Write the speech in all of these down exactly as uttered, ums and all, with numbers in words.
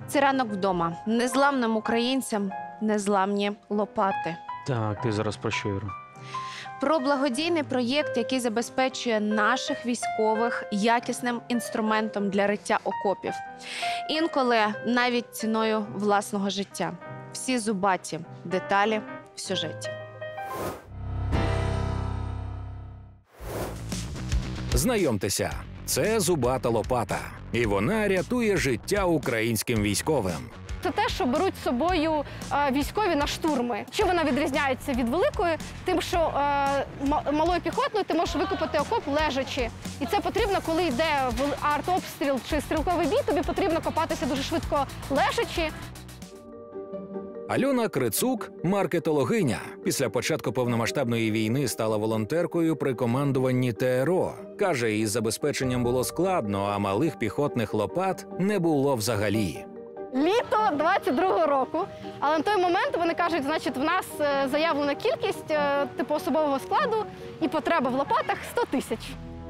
Це ранок вдома. Незламним українцям незламні лопати. Так, ти зараз про що, Іра? Про благодійний проєкт, який забезпечує наших військових якісним інструментом для риття окопів. Інколи навіть ціною власного життя. Всі зубаті деталі в сюжеті. Знайомтеся, це зубата лопата. І вона рятує життя українським військовим. Це те, що беруть з собою е, військові на штурми. Чим вона відрізняється від великої? Тим, що е, малою піхотною ти можеш викопати окоп лежачи. І це потрібно, коли йде артобстріл чи стрілковий бій, тобі потрібно копатися дуже швидко лежачи. Альона Крицук – маркетологиня. Після початку повномасштабної війни стала волонтеркою при командуванні ТРО. Каже, із забезпеченням було складно, а малих піхотних лопат не було взагалі. Літо двадцять другого року, але на той момент вони кажуть, значить, в нас заявлена кількість типу особового складу і потреба в лопатах сто тисяч.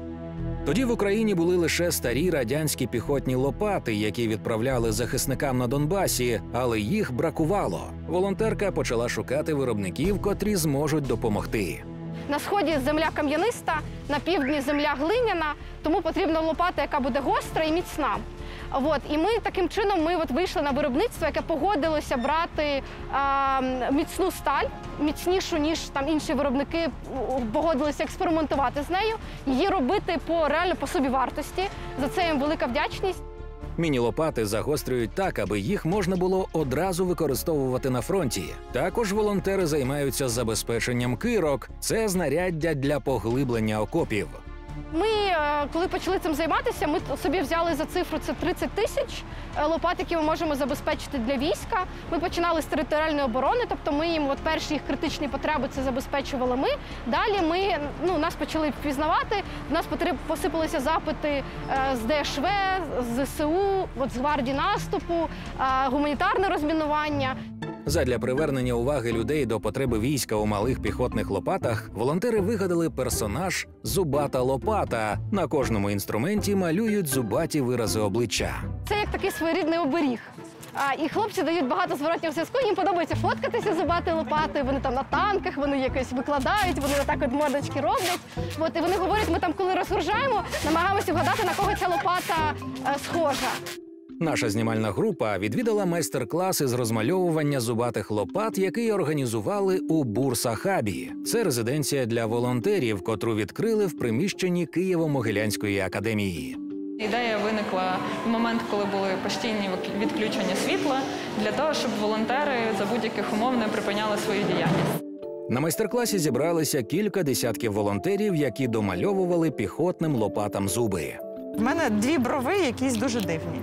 Тоді в Україні були лише старі радянські піхотні лопати, які відправляли захисникам на Донбасі, але їх бракувало. Волонтерка почала шукати виробників, котрі зможуть допомогти. На сході земля кам'яниста, на півдні земля глиняна, тому потрібна лопата, яка буде гостра і міцна. От, і ми таким чином ми от вийшли на виробництво, яке погодилося брати а, міцну сталь, міцнішу, ніж там інші виробники погодилися експериментувати з нею, її робити по реально по собівартості. За це їм велика вдячність. Міні-лопати загострюють так, аби їх можна було одразу використовувати на фронті. Також волонтери займаються забезпеченням кирок. Це знаряддя для поглиблення окопів. Ми, коли почали цим займатися, ми собі взяли за цифру це тридцять тисяч лопат, які ми можемо забезпечити для війська. Ми починали з територіальної оборони, тобто ми їм от перші їх критичні потреби це забезпечували ми. Далі ми, ну, нас почали впізнавати, в нас посипалися запити з ДШВ, з ЗСУ, от з гвардії наступу, гуманітарне розмінування. Задля привернення уваги людей до потреби війська у малих піхотних лопатах волонтери вигадали персонаж «Зубата лопата». На кожному інструменті малюють зубаті вирази обличчя. Це як такий своєрідний оберіг. А, і хлопці дають багато зворотнього зв'язку, їм подобається фоткатися зубатою лопатою, вони там на танках, вони якось викладають, вони отак от мордочки роблять. От, і вони говорять, ми там коли розгружаємо, намагаємося вгадати, на кого ця лопата е, схожа. Наша знімальна група відвідала майстер-клас із розмальовування зубатих лопат, який організували у Бурсахабі. Це резиденція для волонтерів, котру відкрили в приміщенні Києво-Могилянської академії. Ідея виникла в момент, коли були постійні відключення світла, для того, щоб волонтери за будь-яких умов не припиняли свою діяльність. На майстер-класі зібралися кілька десятків волонтерів, які домальовували піхотним лопатам зуби. У мене дві брови якісь дуже дивні.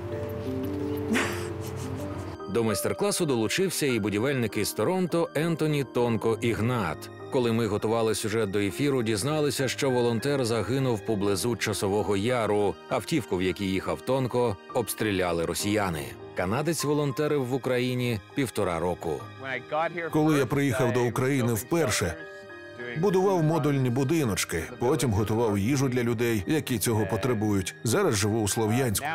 До майстер-класу долучився і будівельник із Торонто Ентоні Тонко Ігнат. Коли ми готували сюжет до ефіру, дізналися, що волонтер загинув поблизу Часового Яру. Автівку, в якій їхав Тонко, обстріляли росіяни. Канадець волонтерив в Україні півтора року. Коли я приїхав до України вперше, будував модульні будиночки, потім готував їжу для людей, які цього потребують. Зараз живу у Слов'янську.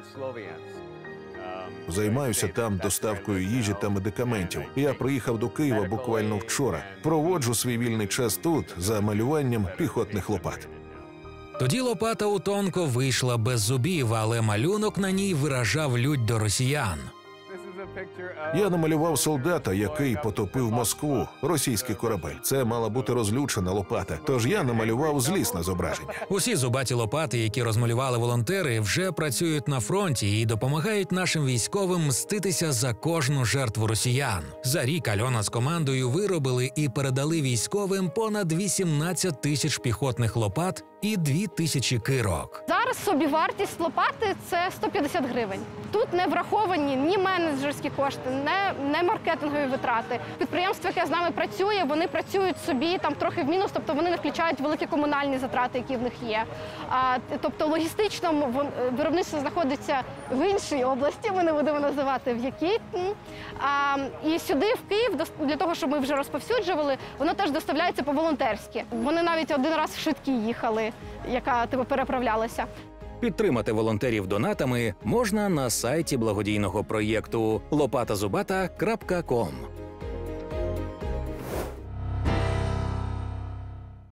Займаюся там доставкою їжі та медикаментів. Я приїхав до Києва буквально вчора. Проводжу свій вільний час тут за малюванням піхотних лопат. Тоді лопата у Тонко вийшла без зубів, але малюнок на ній виражав лють до росіян. Я намалював солдата, який потопив Москву, російський корабель. Це мала бути розлючена лопата, тож я намалював злісне зображення. Усі зубаті лопати, які розмалювали волонтери, вже працюють на фронті і допомагають нашим військовим мститися за кожну жертву росіян. За рік Альона з командою виробили і передали військовим понад вісімнадцять тисяч піхотних лопат і дві тисячі кирок. Зараз собівартість лопати – це сто п'ятдесят гривень. Тут не враховані ні менеджерські кошти, не, не маркетингові витрати. Підприємство, яке з нами працює, вони працюють собі там трохи в мінус, тобто вони не включають великі комунальні затрати, які в них є. А, тобто логістично виробництво знаходиться в іншій області, ми не будемо називати в якій. А, і сюди, в Київ, для того, щоб ми вже розповсюджували, воно теж доставляється по-волонтерськи. Вони навіть один раз в Швидкій їхали, яка типу, переправлялася. Підтримати волонтерів донатами можна на сайті благодійного проєкту лопата зубата крапка ком.